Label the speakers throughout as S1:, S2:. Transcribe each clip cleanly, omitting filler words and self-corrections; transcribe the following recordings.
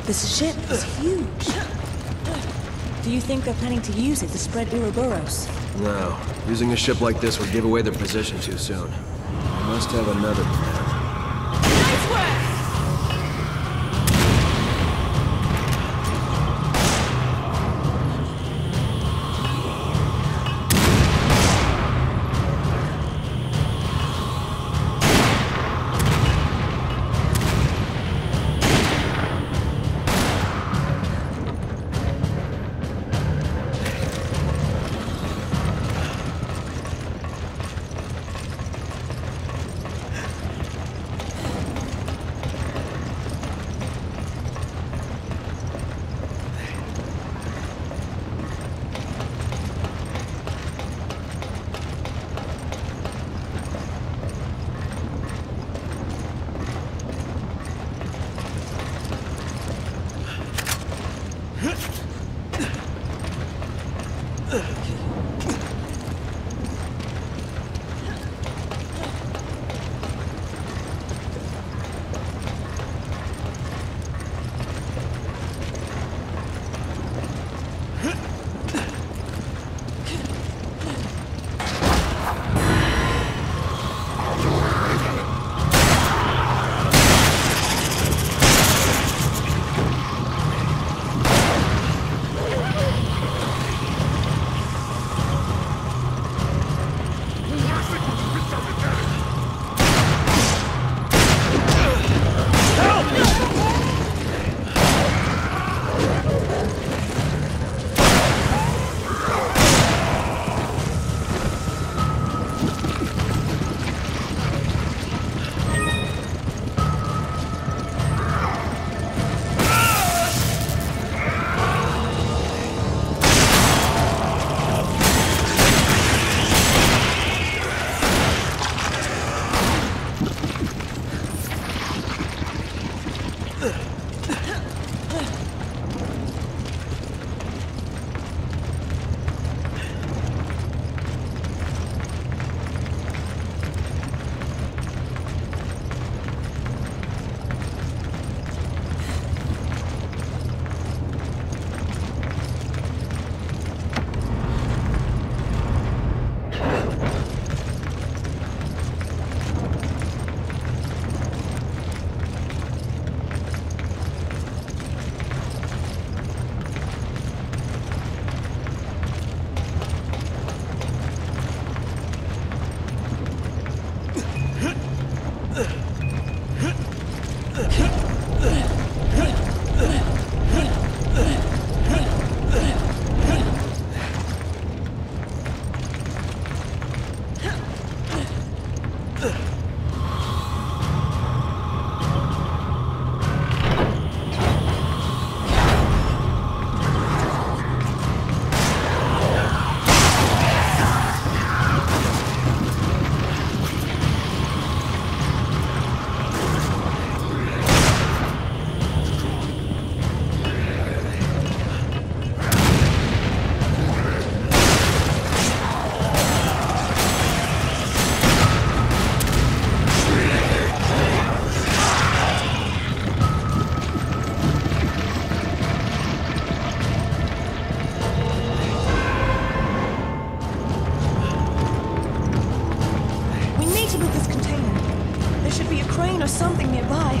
S1: This ship is huge. Do you think they're planning to use it to spread Ouroboros?
S2: No. Using a ship like this would give away their position too soon. They must have another plan.
S3: Nice work!
S1: Or something nearby.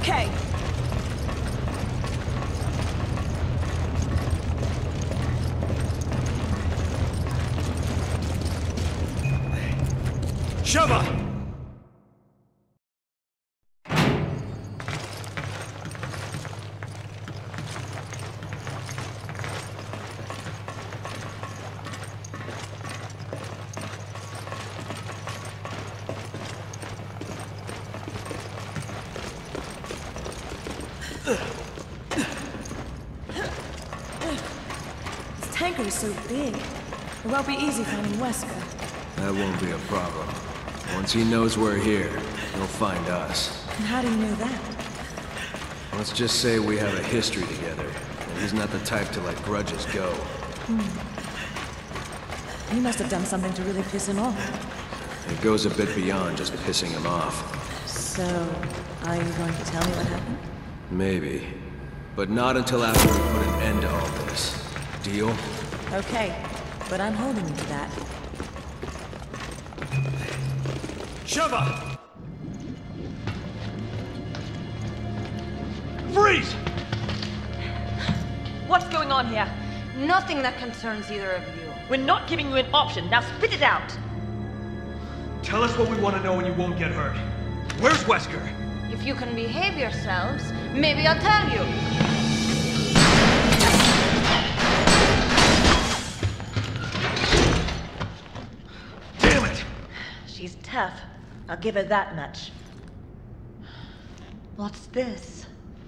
S1: okay.
S3: Sheva!
S1: This tanker is so big. It won't be easy finding Wesker.
S2: That won't be a problem. Once he knows we're here, he'll find us.
S1: And how do you know that?
S2: Let's just say we have a history together, and he's not the type to let grudges go.
S1: You must have done something to really piss him off.
S2: It goes a bit beyond just pissing him off.
S1: So, are you going to tell me what happened?
S2: Maybe. But not until after we put an end to all this. Deal?
S1: Okay, but I'm holding you to that.
S3: Sheva! Freeze!
S4: What's going on here?
S5: Nothing that concerns either of you.
S4: We're not giving you an option. Now spit it out.
S3: Tell us what we want to know and you won't get hurt. Where's Wesker?
S5: If you can behave yourselves, maybe I'll tell you.
S3: Damn it!
S4: She's tough. I'll give her that much. What's this?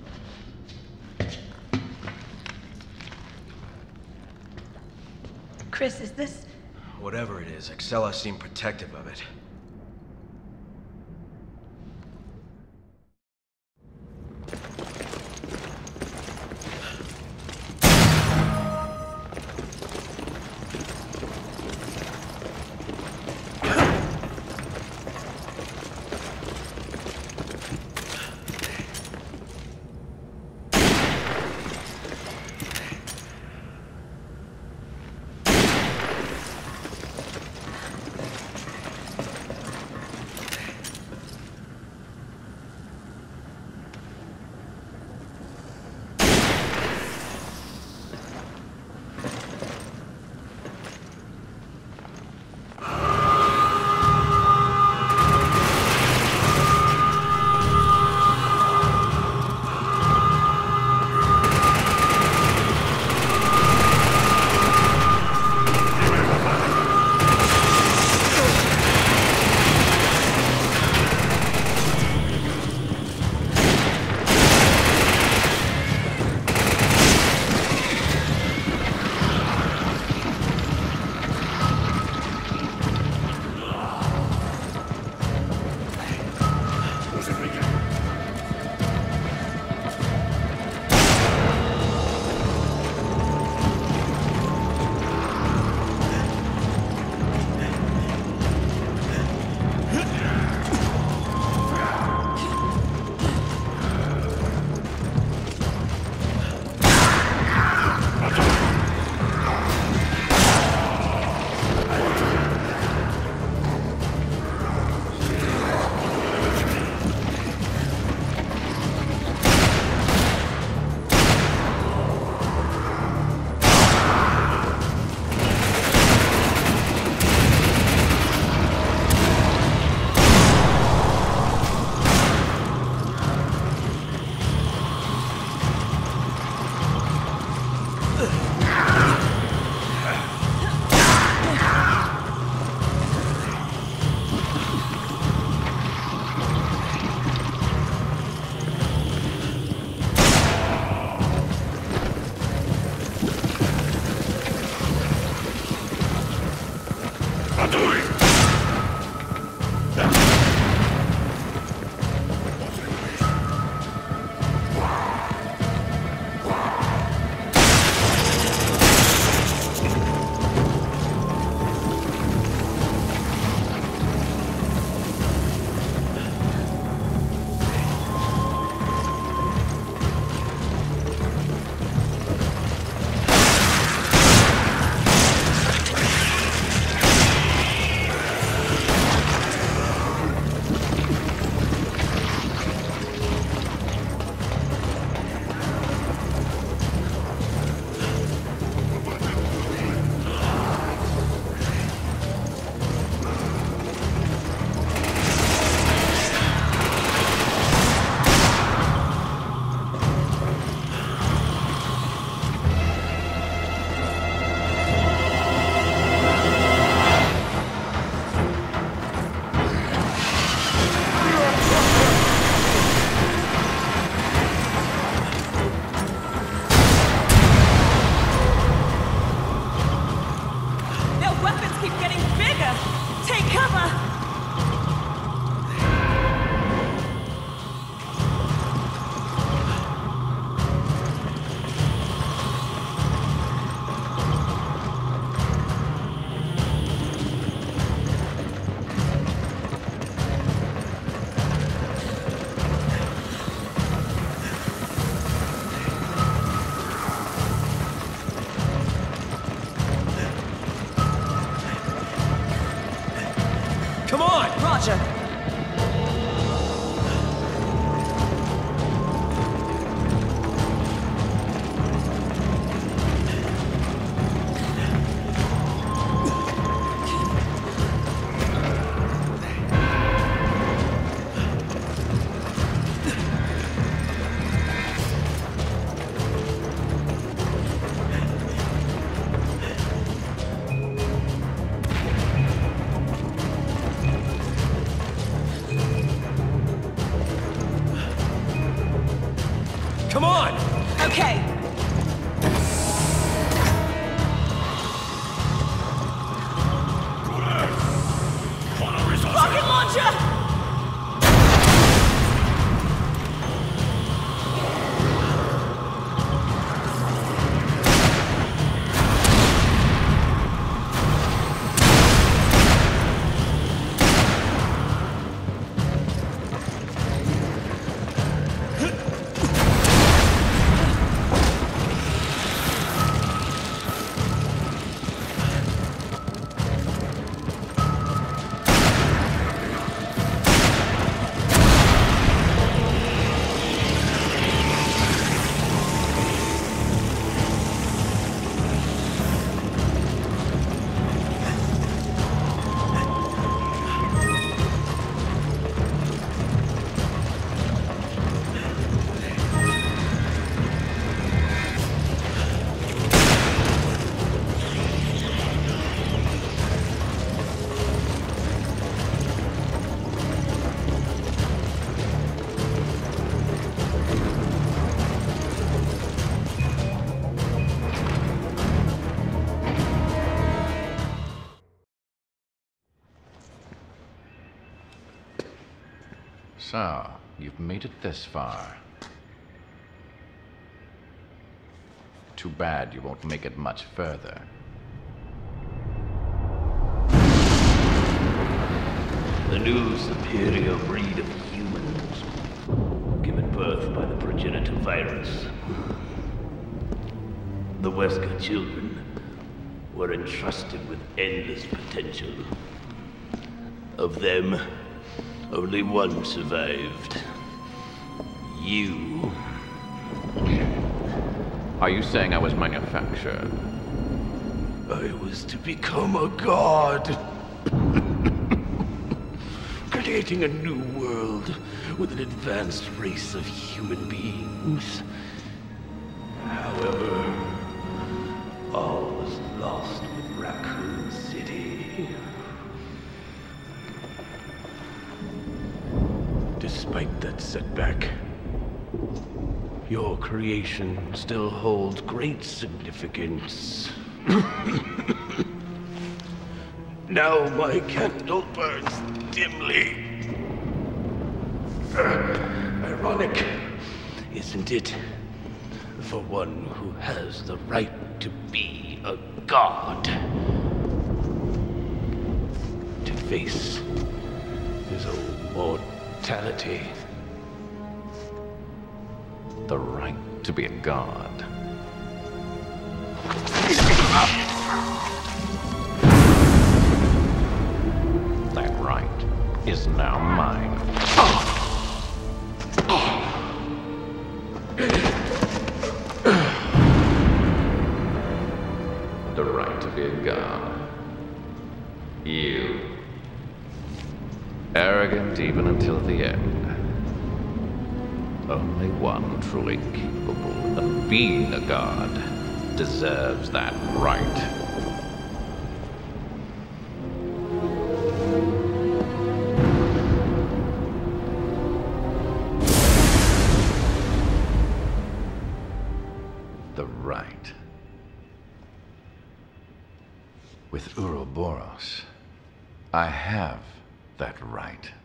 S4: Chris, is this...
S2: Whatever it is, Excella seemed protective of it. come on!
S1: Roger.
S2: Come on!
S1: Okay. Rocket launcher!
S6: So, you've made it this far. Too bad you won't make it much further.
S7: The new superior breed of humans, given birth by the progenitor virus. The Wesker children were entrusted with endless potential. Of them, only one survived. You.
S6: Are you saying I was manufactured?
S7: I was to become a god. Creating a new world with an advanced race of human beings. However, all was lost with Raccoon City. Despite that setback, your creation still holds great significance. Now my candle burns dimly. Ironic, isn't it? For one who has the right to be a god. To face his own mortality.
S6: The right to be a god. That right is now mine. The right to be a god. You. Arrogant even until the end. Only one truly capable of being a god deserves that right. The right. With Uroboros, I have that right.